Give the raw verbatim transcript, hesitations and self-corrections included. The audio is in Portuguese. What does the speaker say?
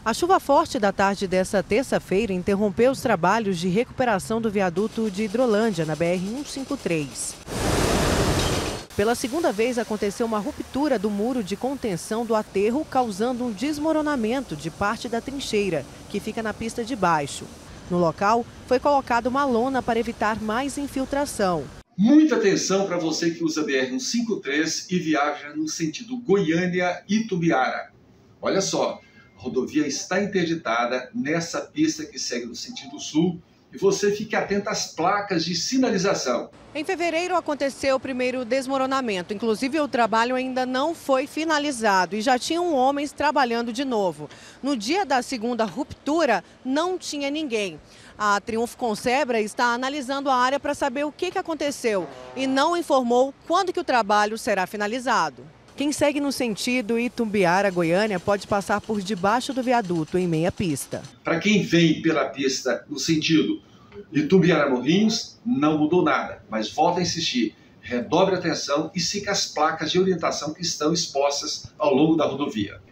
A chuva forte da tarde desta terça-feira interrompeu os trabalhos de recuperação do viaduto de Hidrolândia, na B R cento e cinquenta e três. Pela segunda vez, aconteceu uma ruptura do muro de contenção do aterro, causando um desmoronamento de parte da trincheira, que fica na pista de baixo. No local, foi colocada uma lona para evitar mais infiltração. Muita atenção para você que usa a B R cento e cinquenta e três e viaja no sentido Goiânia-Itumbiara. Olha só, a rodovia está interditada nessa pista que segue no sentido sul e você fique atento às placas de sinalização. Em fevereiro aconteceu o primeiro desmoronamento, inclusive o trabalho ainda não foi finalizado e já tinham homens trabalhando de novo. No dia da segunda ruptura, não tinha ninguém. A Triunfo Consebra está analisando a área para saber o que que aconteceu e não informou quando que o trabalho será finalizado. Quem segue no sentido Itumbiara-Goiânia pode passar por debaixo do viaduto em meia pista. Para quem vem pela pista no sentido Itumbiara-Morrinhos, não mudou nada, mas volta a insistir, redobre a atenção e siga as placas de orientação que estão expostas ao longo da rodovia.